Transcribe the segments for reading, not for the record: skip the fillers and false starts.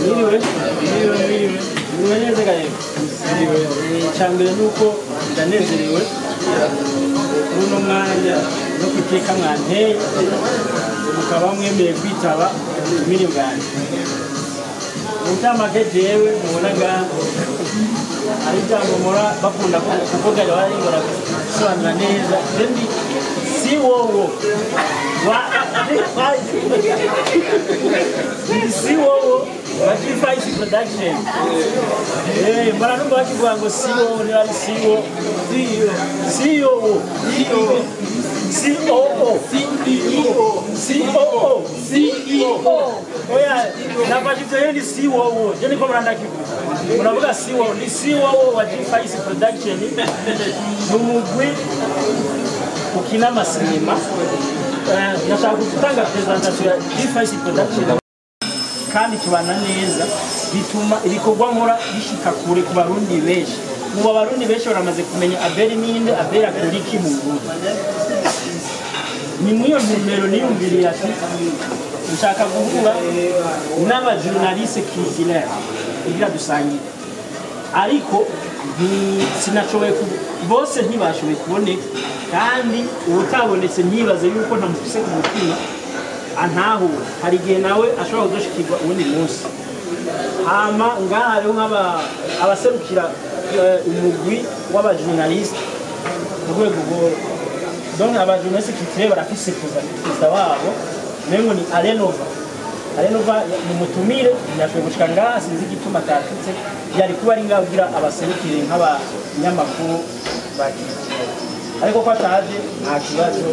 neza gahe cyambere nuko ndanezerewe uno mwanya no kwiteka mwanteye mukaba mwemeye kwitaba miri bwanjye utamake jewe mubonaga ari jambo mora bakunda kuvuga bari ngora sobanura neza ndi si wowo si wowo G5 production mara numba bakivuga ngo si wowo ni ari si wowo CEO oya nabajije ni si wowo je niko muranda kivuga muravuga si wowo ni si wowo wa G5 production numugwi ukina masinema nashaka gutanga presentation ya G5 production kandi kibana neza bituma ibikorwa nkora bishika kure ku barundi benshi mu barundi benshi baramaze kumenya Abel ninde Abel akuriki mu Burundi ni mwiyo numero niyumviriye ati nshaka guhura n'aba journaliste culturel kugira dusangiye ariko sinashoboye bose ntibashoboye kuboneka kandi ubutabonetse nyibaze yuko ntamufise ku mutima antaho hari gihe nawe ashobora kudoshikirwa ubundi munsi hama ngaha rero abaserukira umugwi w'abajournaliste ku rwego rwo donc abajournaliste culturel barafise kuza wabo mengo ni Arenova mu mutumire nyashwe gushika ngaha sinzi gituma tatutse yari kuba ari ngaho kugira abaserukire nk'abanyamakuru bakiri ariko ko ataje nta kibazo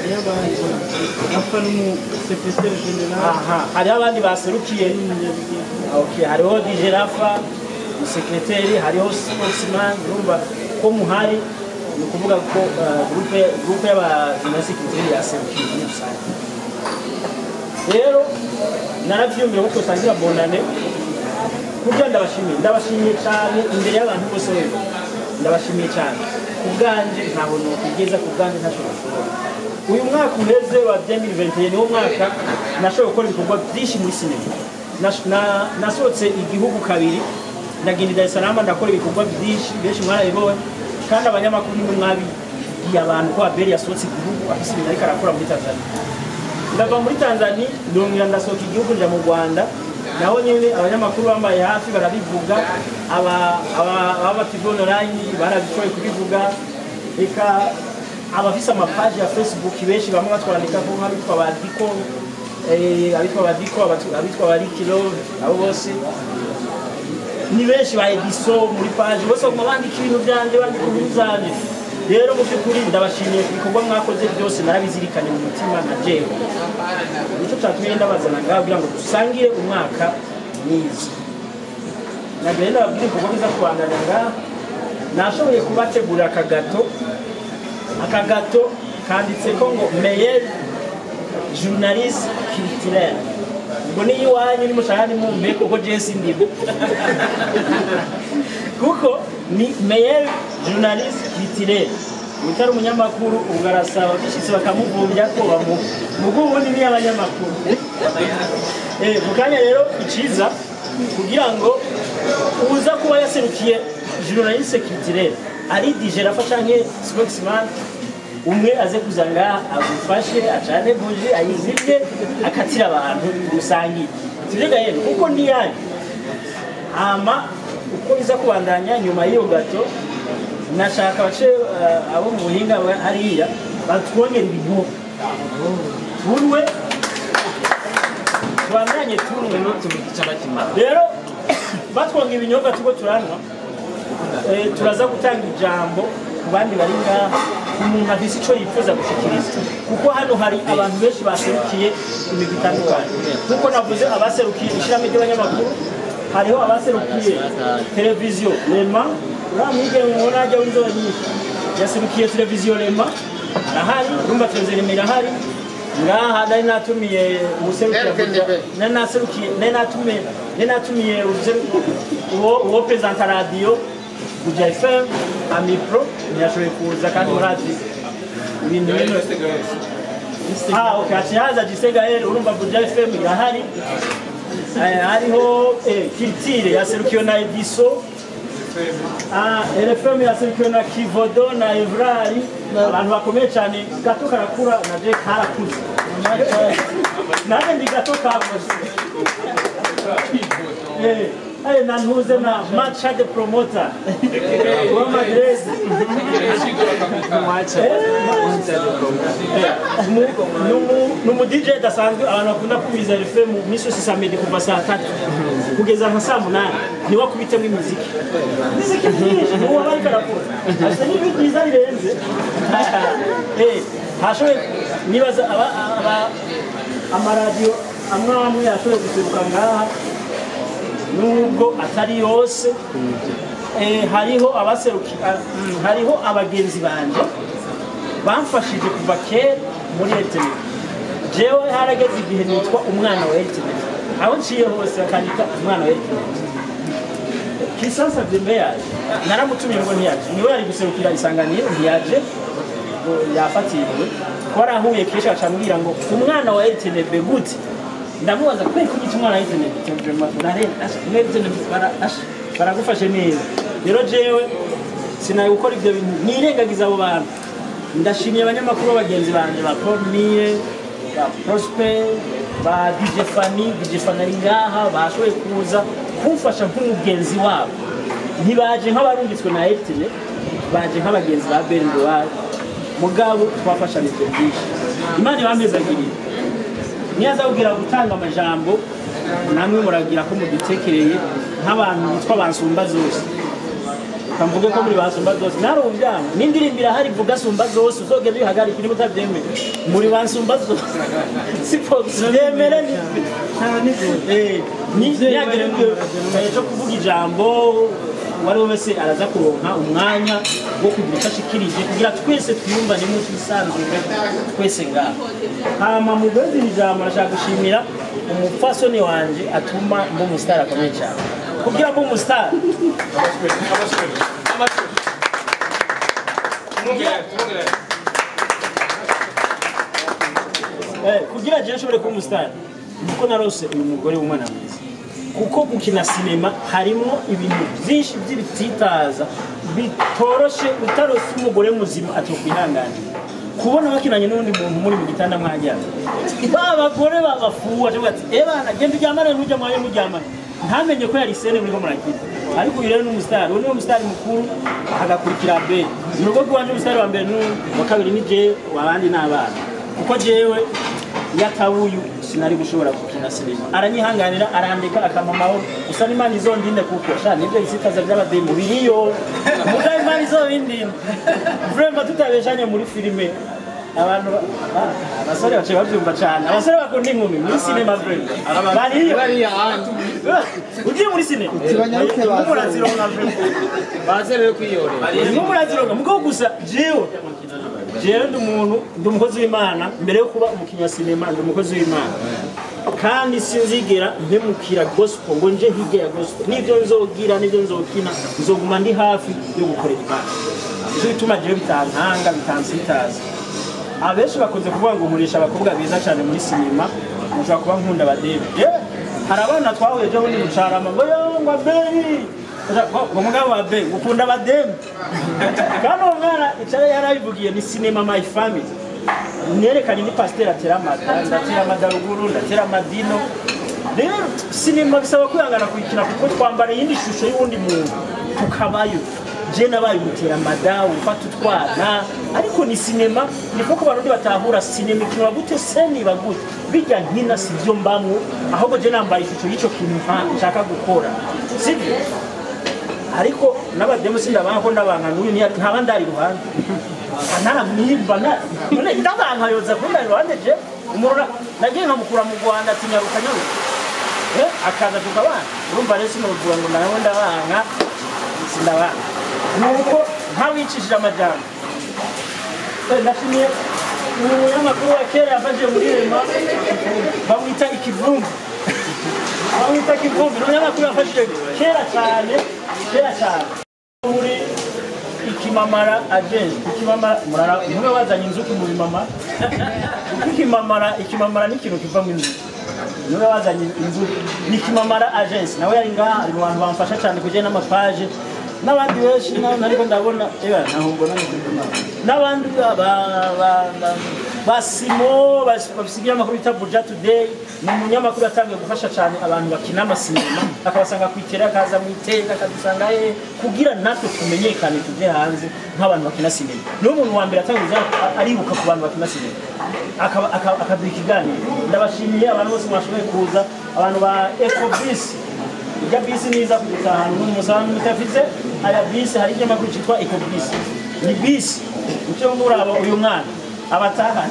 n'umu secrétaire général hari abandi baserukiye okay hariho DJ Rafa secrétaire hariho spokesman numva ko muhari ni kuvuga ko groupe y'abajournaliste culturel yaserukiye muri rusange rero naravyumvira ko twasangira bonane kugira ndabashimiye cyane imbere y'abantu bose rero ndabashimiye cyane ubwanje ntabwo nokugeza kubwanje ntashobora uyu mwaka uheze wa 2021 niwo mwaka nashoboye gukora ibikorwa byinshi muri sinema nasohotse igihugu kabiri ndagenda Dar es Salaam ndakora ibikorwa byinshi benshi mwarabibonye kandi abanyamakuru nimwe mwabigiye abantu ko Abel yasohotse igihugu afise ibintu ariko arakora muri Tanzania ndava muri Tanzania ndongera ndasohoka igihugu nja mu Rwanda naho nyene abanyamakuru bambaye hafi barabivuga aba TV online barabishoye kubivuga eka abafise amapage ya Facebook benshi bamwe batwandika ko nk'abitwa badiko abitwa barikilo abo bose ni benshi ba ediso muri page bose bandika ibintu byanje bandika ibizanye rero mu by'ukuri ndabashimiye ibikorwa mwakoze byose narabizirikanye mu mutima na jewe nicyo cyatumye ndabazana ngaho kugira ngo dusangire umwaka mwiza nagenda ndababwira ibikorwa biza kubandanya ngaho nashoboye kubategurira akagato kanditseko ngo meilleur journaliste culturel ngo ni iwanyu ni mushahani mu mbeko ko Jesse ndibo kuko ni meilleur journaliste culturel utari umunyamakuru ugarasaba bishitse bakamuvumbya ko mugubu ni abanyamakuru mukanya rero iciza kugira ngo uza kuba yaserukiye journaliste culturel ari DJ Rafa canke spokesman umwe aze kuzanga agufashe acane buji ayizibye akatira abantu rusangi tujega yero uko ndi yani ama uko biza kubandanya nyuma y'iyo gato nashaka bace abo mu buhinga hariya batwongera ibintu tunwe twamanye tunwe no tubicabatima rero batwongera ibinyobwa tuko turanwa turaza gutanga ijambo ku bandi bari ngaha umuntu afise ico yifuza gushikiriza kuko hano hari abantu benshi baserukiye imigwi itandukanye kuko navuze abaserukiye ishirahamwe ry'abanyamakuru hariho abaserukiye televiziyo Lema uramwigere mubona ajya w'inzobe nyinshi yaserukiye televiziyo Lema ahari urumva televiziyo Lema irahari ngaha nari natumiye umuserukiye natumiye uwo presenta radio Buja FM Amipro nyashoboye kuza kandi murazi ibintu bino okay achihaza Gisega urumva Buja FM irahari hariho Culture yaserukiwe na Ediso, RFM yaserukiwe na Kivodo na Evrari, abantu bakomeye cyane. Gato karakura na je karakuze, naje ndi gato kakoze. Nanhuze na Matcha de promoter wa Madrezi numu DJ dasanzwe abantu bakunda kubiza RFM miso samedi kuva saa 3 kugeza nka saa 8 ni wakubitemo imiziki myinshi uwo bari karakora asa ni byiza birenze hashoye nibaza amaradio amwe yashoye guseruka ngaha nubwo atari yose. Hariho abaseruki, hariho abagenzi banje bamfashije kuva kera muri internet. Jewe harageze igihe nitwa umwana wa internet, aho nciye hose bakandika umwana wa internet. Kisansa Dembe yaje, naramutumye ngo ntiyaje, niwe yari guserukira Isanganiro ntiyaje, yafatiriwe. Twarahuye kesha acambwira ngo umwana wa internet begute. Ndamubaza kwe kuki umwana wa internet baragufashe neza. Rero jewe sinaye gukora ibyo bintu nirengagiza abo bantu. Ndashimiye abanyamakuru bagenzi banje ba Promie, ba Prosper, ba DJ Fanny ngaha bashoboye kuza kumfasha nk'umugenzi wabo. Ntibaje nk'abarungitswe na RTL, baje nk'abagenzi ba Berndwar. Mugabo twafashanije byinshi. Imana ibambezagiriye. Niyaza kugira gutanga amajambo namwe muragira ko mudutekereye nk'abantu bitwa bansumba zose. Kamvuge ko muri bansumba zose narumbyanga n'indirimbira hari vuga sumba zose uzogenda bihagarika ni mutabyeme muri bansumba zose sipo yemera ni yagere cyo kuvuga ijambo wari wese araza kuronka umwanya wo kugira ashikirije kugira twese twiyumva ni mutu isanzwe twese ngaho. Hama mugezi ijambo ashaka gushimira umufasoni wanje atuma mbo mustar akomeye cyane kugira mbo mustar kugira je nshobore kuba umustar nuko narose uyu mugore w'umwana mwiza, kuko gukina sinema harimo ibintu byinshi by'ibititaza bitoroshe utarose umugore muzima atokwihanganira. Kubona bakinanye n'undi muntu muri mu gitanda mwajyana abagore bagafuwa cyo ati bana genda ujyamane n'ujya mwaye mujyamane ntamenye ko yari sene muri ko murakina. Ariko uyu rero n'umustar, uwo ni umustar mukuru agakurikira be nuko kwanje umustar wa mbere wa kabiri ni je wabandi n'abana, kuko jewe yatabuyu sinari gushobora gukina sinema. Aranyihanganira arandika akamamaho gusa n'Imana izondinde kuko sha nibyo isitaza by'abademu biriyo mugaye Imana izobindinde vraiment tutabeshanye muri filime. Abantu abasore bace babyumva cyane, abasore bakunda inkumi muri sinema vraiment bari ahantu ugiye muri sinema murazironka bazerere kwiyore murazironka muko gusa jewe ndi umuntu ndi umukozi w'Imana. Mbere yo kuba umukinnyi wa sinema ndi umukozi w'Imana, kandi sinzigera mpemukira gospel ngo nje hige ya gospel. Nivyo nzogira nivyo nzokina nzoguma ndi hafi yo gukorera Imana. Icyo bituma jewe bitantanga bitansitaza. Abenshi bakunze kuvuga ngo nkurisha abakobwa beza cyane muri sinema, mushaka kuba nkunda badebe. Hari abana twahuye je ni mucarama ngo ngo abeli umugabo wa be ukunda bademe kandi umwana icare yarabivugiye ni sinema my family. Nerekanye ni pasteur atera amadaluguru ndatera amadino. Rero sinema bisaba kwihangana kuyikina kuko twambara yindi shusho y'undi muntu tukabayo. Je nabaye mutera madawu ufata utwana, ariko ni sinema niko ko barundi batahura sinema ikintu bagute seni bagute bijya nkina sivyo mbamwe, ahubwo je nambaye ishusho y'ico kintu nshaka gukora sivyo. Ariko n'abademu sindabanga ko ndabanga n'uyu ntaba ndari ruhande naramwimba none ndabanga yoza kunda ruhande je umurura nagiye nkamukura mu Rwanda tinyaruka akaza tukabana. Urumva rero sinovuga ngo nawe ndabanga sindabanga nuko ntawicishije amajambo. Ndashimiye umunyamakuru wa kera yafashije muri Rema bamwita ikivumbi umunyamakuru yafashije kera cyane muri ikimamara agent ikimamara murara umwe wazanye inzuki mu bimama ikimamara ni ikintu kiva mu inzuki niwe wazanye inzu ni Kimamara Agence nawe yari ngaha ari mu bantu bamfasha cyane kujyana n'amapaje n'abandi benshi nariko ndabona naho mbona n'abandi basimo basigira amakuru bita Buja Today ni umunyamakuru yatangiye gufasha cyane abantu bakina amasinema akabasanga kwitera akaza mu iteka akadusanga kugira natwe tumenyekane tuje hanze nk'abantu bakina sinema n'umuntu wa mbere atangiza aribuka ku bantu bakina sinema akaduha ikiganiro ndabashimiye abantu bose mwashoboye kuza abantu ba Ecobis ijya bisi niza kugutahana n'umusanzu mutafite aya bisi hari ikinyamakuru cyitwa Ecobis ni bisi icyo muraba uyu mwana abatahana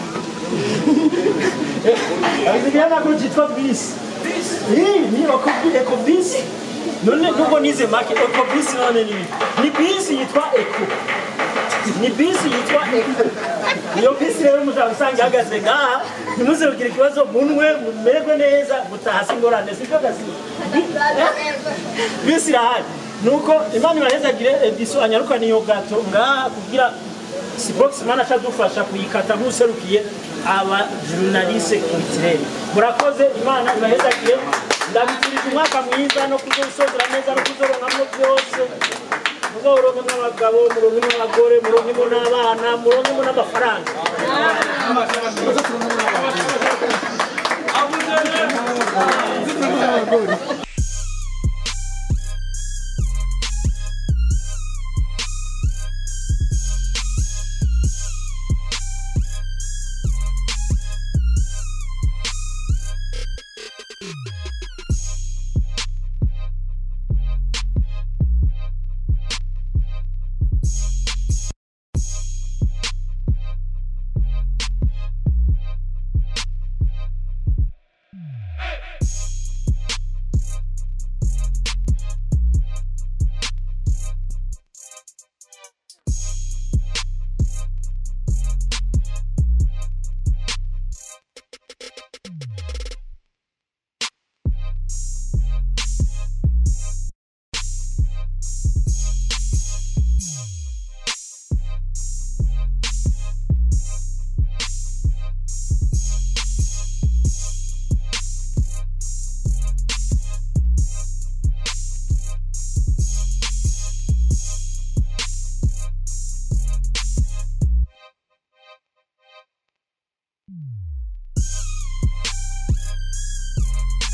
ikinyamakuru cyitwa bisi ni Ecobis none nubwo nize market Ecobis none ni bisi yitwa Eco ni bisi yitwa Eco iyo bisi rero muzabusanga ihagaze ngaha ntimuze kugira ikibazo munwe mumererwe neza mutahasi ingorane siko gasi bisi irahari nuko Imana ibahezagire ediso anyarukana iyo gato ngaha kugira Spokesman ashadufasha kuyikata nk'userukiye aba journaliste culturel murakoze Imana ibahezagire ndabifurije umwaka mwiza no kuzosozera neza no kuzoronkamwo byose muzoronke n'abagabo muronke n'abagore muronke n'abana muronke n'amafaranga